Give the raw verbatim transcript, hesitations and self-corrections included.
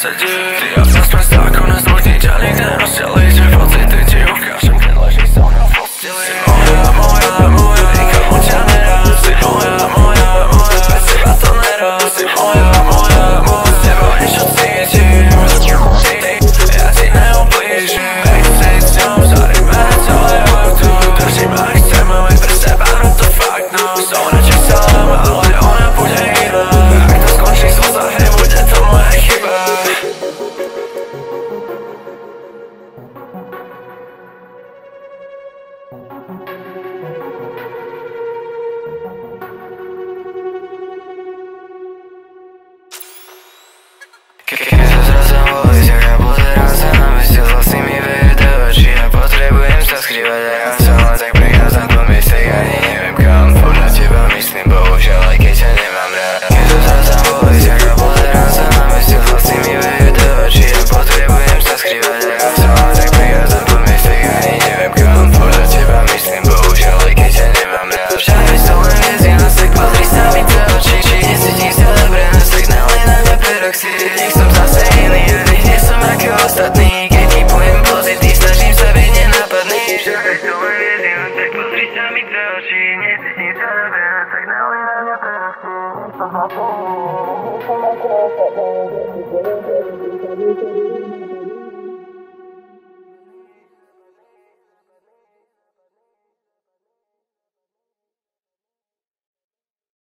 nesedí. Ty a ja sme stáko nás dvoch nič a nikde nerozdielí. Že pocity ti ukážem, keď ležíš so mnou v posteli. Si moja, moja, moja, nikomu ťa nerad. Si moja, moja, moja, bez teba to nerad. Si moja, moja, moja, s tebou niečo cítim. Ja ti neublížim, nech si s ňou zaríme celé auto. Držím aj chcem, ale pre seba no to fakt no. Som radšej sám, ale ona bude iná. Ak to skončí so záhej, bude to moja chyba. Keď sa zrazem v ulici, ja pozerám sa na meste s vlastnými veje do očí. Ja potrebujem sa skrývať a ja som len tak prichádzam po mieste, ja ani neviem kam. Podľa teba myslím, bohužiaľ, aj keď ťa nemám rád. Keď sa zrazem v ulici, ja pozerám sa na meste s vlastnými veje do očí. Ja potrebujem sa skrývať a ja som len tak prichádzam po mieste, ja ani neviem kam. Podľa teba myslím, bohužiaľ, aj keď ťa nemám rád. Všade sú len hviezdy na sek, pozri sa mi do očí. Či necítim sa dobre na signály na mňa peroxid. Ostatní, keď ti pojem pozitív, snažím sa byť nenápadný. Všade sú len hviezdy, no tak pozri sa mi do očí. Necítim sa dobre, no tak nalej na mňa peroxid. Nech som zase, nech som nakrása, nech som nakrása, nech som nakrása.